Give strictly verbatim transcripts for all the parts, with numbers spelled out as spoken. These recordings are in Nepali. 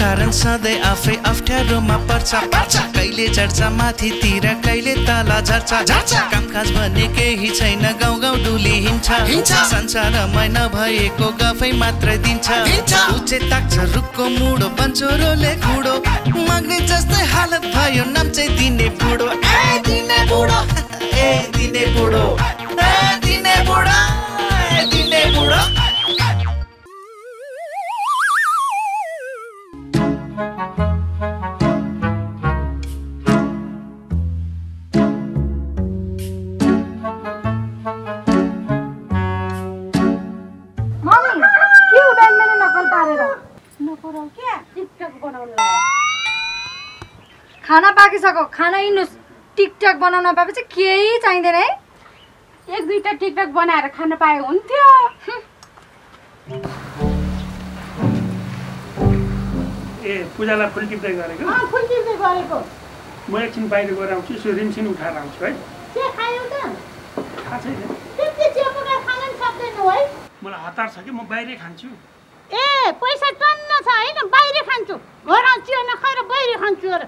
कारण सधैँ आफै अप्ठ्यारोमा पर्छ पर्छ कहिले चढ्छ माथितिर कहिले तल झर्छ झर्छ कामकाज भन्ने केही छैन गाउँ गाउँ डुली हिँड्छ हिँड्छ संसारमा नभएको गफै मात्र दिन्छ उचे ताक्छ रुखको मुडो बन्चोरोले खुडो माग्ने जस्तै हालत भयो नाम चाहिँ दिने बुढो ए दिने बुढो ए दिने बुढो ए दिने बुढो ए दिने बुढो खाना पाकिसक्यो खाना हिँड्नुस् टिकटक बनाउन पाएपछि केही चाहिँदैन है एक दुईटा टिकटक बनाएर खान पाए हुन्थ्यो ए पूजालाई फुल टिप्दै गरेको अँ फुल टिप्दै गरेको म एकछिन बाहिर गएर आउँछु यसो रिमसिन उठाएर आउँछु है के खायौ त थाहा छैन त्यति चिया पकाएर खान नि सक्दैनौ है मलाई हतार छ कि म बाहिरै खान्छु ए पैसा टन्न छ हैन बाहिर खान्छु घर चिया नखाएर बाहिर खान्छु अरे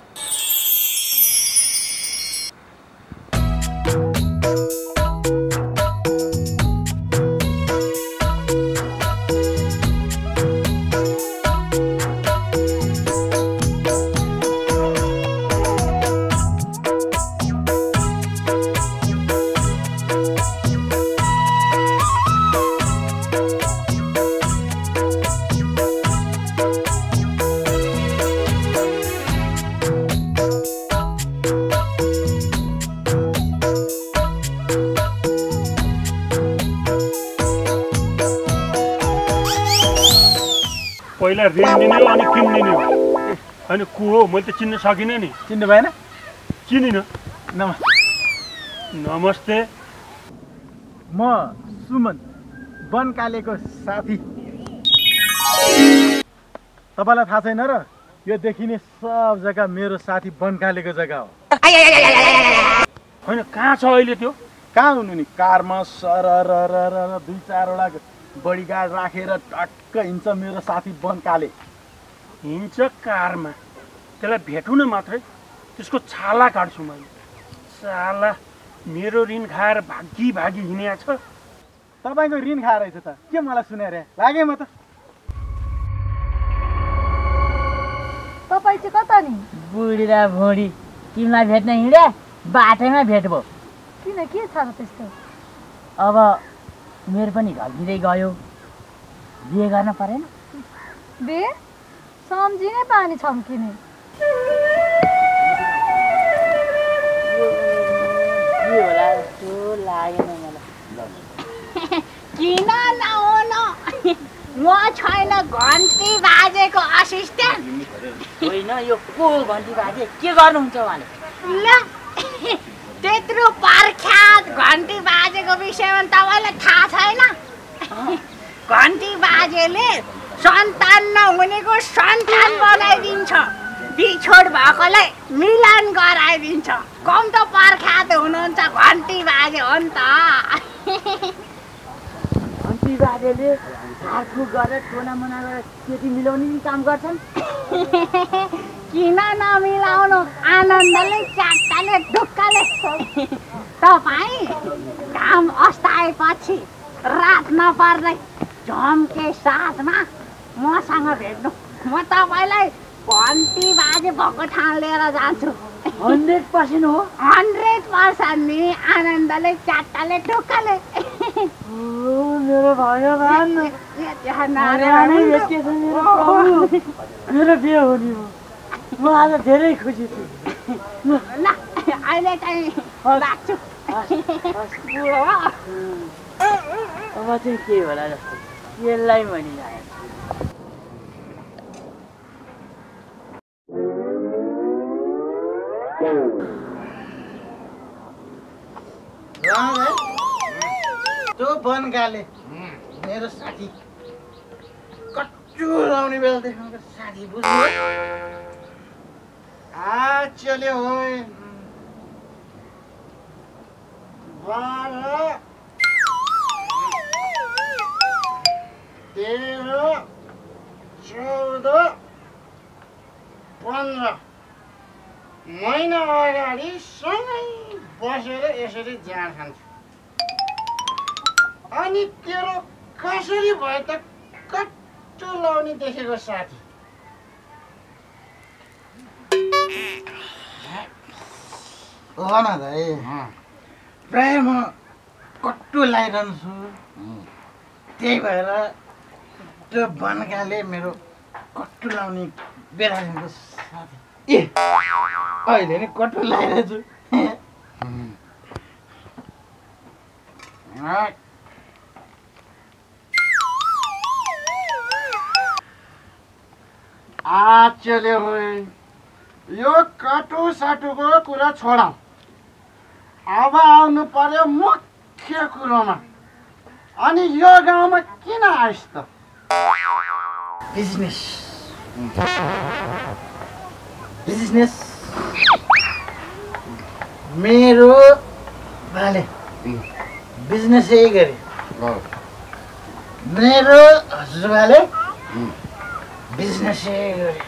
पहिला ऋण लिने हो अनि किन्दिने हो अनि को हो मैले त चिन्न सकिनँ नि चिन्नु भएन चिनिन नमस्ते नमस्ते म सुमन बनकालेको साथी तपाईँलाई थाहा छैन र यो देखिने सब जग्गा मेरो साथी बनकालेको जग्गा हो होइन कहाँ छ अहिले त्यो कहाँ हुनु नि कारमा सर र दुई चारवटा बडीगार्ड राखेर टक्क हिँड्छ मेरो साथी बनकाले हिँड्छ कारमा त्यसलाई भेटौँ न मात्रै त्यसको छाला काट्छु मैले छाला मेरो ऋण खाएर भागी भागी हिँडेको छ तपाईँको ऋण खाएर रहेछ त के मलाई सुनाएर लागे म त तपाईँ चाहिँ कता नि बुढी र भुँडी तिमीलाई भेट्न हिँडे बाटैमा भेट भयो किन के छ र त्यस्तो अब मेरो पनि ढल्किँदै गयो बिहे गर्न परेन बे सम्झिनै पानी छम्किने के होला जस्तो लागेन मलाई किन नहुन म छैन घन्टी बाजेको असिस्टेन्ट होइन यो को घन्टी बाजे के गर्नुहुन्छ भने ल त्यत्रो प्रख्यात घन्टी बाजेको विषयमा तपाईँलाई थाहा छैन घन्टी बाजेले सन्तान नहुनेको सन्तान बनाइदिन्छ बिछोड भएकोलाई मिलन गराइदिन्छ कम त प्रख्यात हुनुहुन्छ घन्टी बाजे हो नि त घन्टी बाजेले झारफुक गरेर टोनामोना गरेर केटी मिलाउने काम गर्छन् किन नमिलाउनु आनन्दले च्याट्टाले ढुक्काले तपाईँ काम अस्ताएपछि रात नपर्दै झम्के साथमा मसँग भेट्नु म तपाईँलाई घन्टी बाजे भएको ठाउँ लिएर जान्छु हन्ड्रेड पर्सेन्ट हो हन्ड्रेड पर्सेन्ट नि आनन्दले च्याट्टाले ढुक्काले मेरो भगवान मेरो बिहे हो नि म आज धेरै खुसी छु ल अहिले चाहिँ राख्छु अब चाहिँ के होला जस्तो यसलाई भनिरहेको त्यो बनकाले मेरो साथी कच्चु लाउने बेला देखाउनु साथी बुझ्नु आ चल्यो होय बाह्र तेह्र चौध पन्ध्र महिना अगाडि सँगै बसेर यसरी जाँड खान्थ्यो। अनि तेरो कसरी भयो त कट्टो लाउने देखेको साथी? ल न दाइ, प्राय म कट्टु लगाइरहन्छु, त्यही भएर त्यो बनकाले मेरो कट्टु लाउने बेला दिएको साथी। ए अहिले नि कट्टु लगाइरहेछु। आचल्यो यो कटु साटुको कुरा छोडौँ, अब आउनु पर्यो मुख्य कुरोमा। अनि यो गाउँमा किन आइस् त? बिजनेस बिजनेस मेरो बाले बिजनेसै गरे, मेरो हजुरबाले बिजनेसै गरे।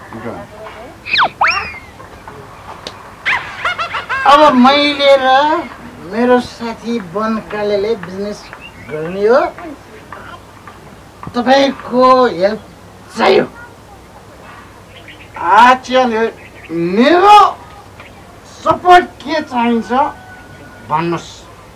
अब मैले र मेरो साथी बनकालेले बिजनेस गर्ने हो, तपाईँको हेल्प चाहियो। आचल्यो मेरो सपोर्ट के चाहिन्छ भन्नुहोस्।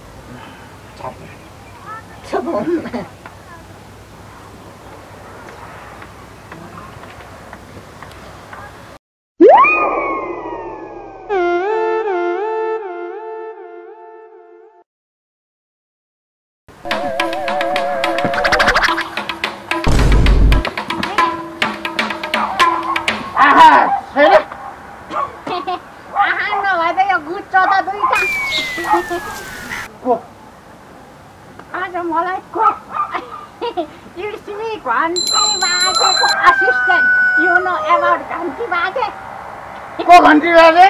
आज मलाई को इड्समी घन्टी बाजेको असिस्टेन्ट, यु नो एबाउट घन्टी बाजे? को घन्टी बाजे?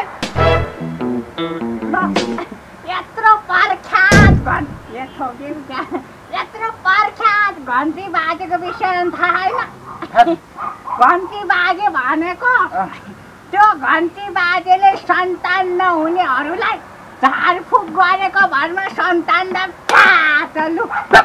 यत्रो पर्ख्यात घन्टी यत्रो पर्ख्यात घन्टी बाजेको विषयमा थाहा छैन? घन्टी बाजे भनेको त्यो घन्टी बाजेले सन्तान नहुनेहरूलाई झारफुक गरेको भरमा सन्तान चलु।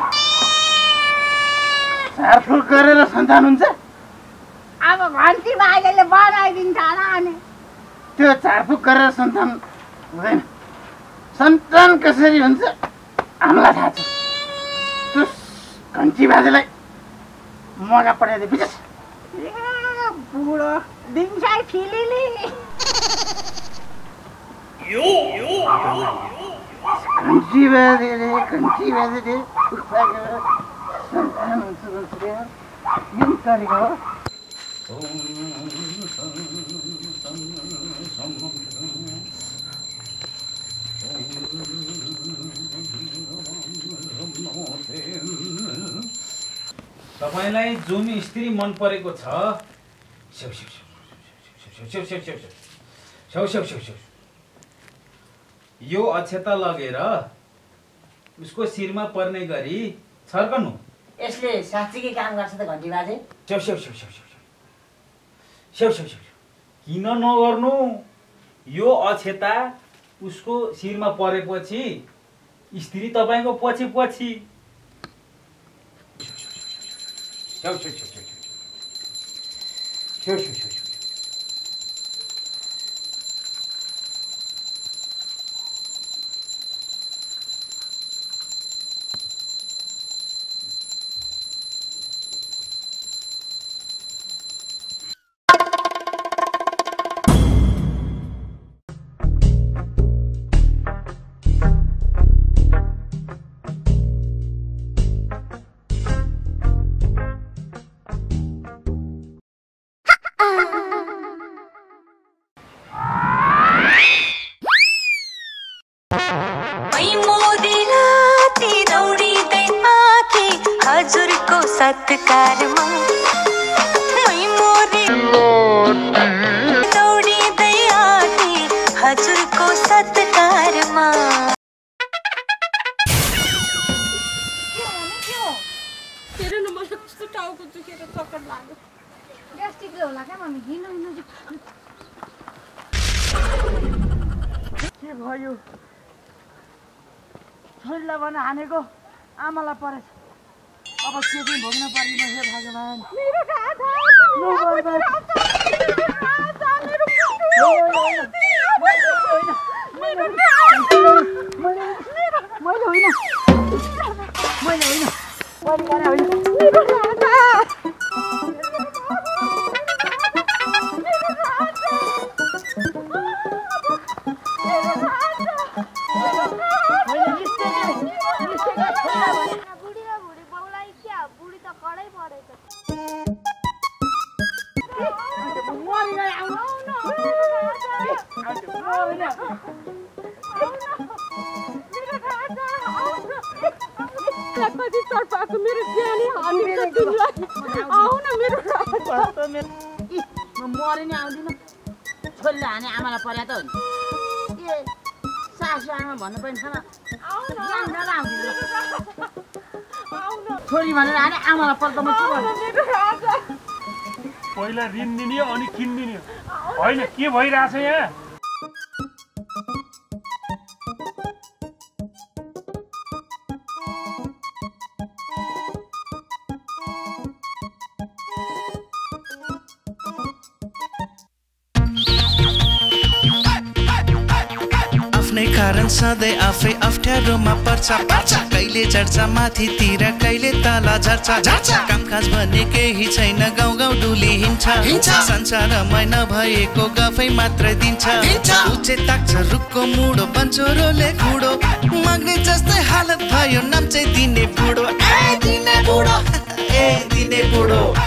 झारफुक गरेर सन्तान हुन्छ? अब घन्टी बाजेले बनाइदिन्छ होला। अनि त्यो झारफुक गरेर सन्तान हुँदैन। सन्तान कसरी हुन्छ हामीलाई थाहा छ। त्यो घन्टी बाजेलाई मगा पठाइदिए बिचस। ए बुढो दिन्छ फिलिली। घन्टी बाजेले घन्टी बाजेले सन्तान हुन्छ भन्छ यो तरिका हो। तपाईलाई जुन स्त्री मन परेको छ स्याउ स्याउ स्याउ स्याउ स्याउ स्याउ स्याउ स्याउ स्याउ स्याउ यो अक्षता लगेर उसको शिरमा पर्ने गरी छर्कनु। यसले साँच्चीकै काम गर्छ त घन्टी बाजे? स्याउ स्याउ स्याउ स्याउ स्याउ स्याउ स्याउ स्याउ किन नगर्नु? यो अक्षता उसको शिरमा परेपछि स्त्री तपाईको पछि पछि स्याउ स्याउ स्याउ स्याउ स्याउ स्याउ स्याउ हजुरको सत्कारमा मै मोरे दौडिँदै आए हजुरको सत्कारमा। हेर न मलाई कस्तो टाउको दुखेर चक्कर लाग्यो। ग्यास्ट्रिकले होला क्या मम्मी हिँड्नु हिँड्नु के भयो छोरीलाई भन हानेको आमालाई परेछ अब के चाहिँ भोग्न पर्ने हे भगवान् मेरो राधा मैले होइन मैले होइन मैले होइन मेरो राधा कति तर्फाको मेरो ज्यानै हानिन्छ तिमीलाई आऊ न मेरो राजा म मरे नि आउँदिन छोरीले हाने आमालाई पर्या त हो नि ए सासु आमा भन्नु पनि छैन छोरी भनेर हाने आमालाई पर्दा म के गर्नु पहिला ऋण दिने अनि किनिदिने होइन के भइरहेछ यहाँ कारण सधैँ आफै अप्ठ्यारोमा पर्छ पर्छ कहिले चढ्छ माथितिर कहिले तल झर्छ झर्छ कामकाज भन्ने केही छैन गाउँ गाउँ डुली हिँड्छ हिँड्छ संसारमा नभएको गफै मात्र दिन्छ उचे ताक्छ रुखको मुडो बन्चोरोले खुडो माग्ने जस्तै हालत भयो नाम चाहिँ दिने बुढो ए दिने बुढो ए दिने बुढो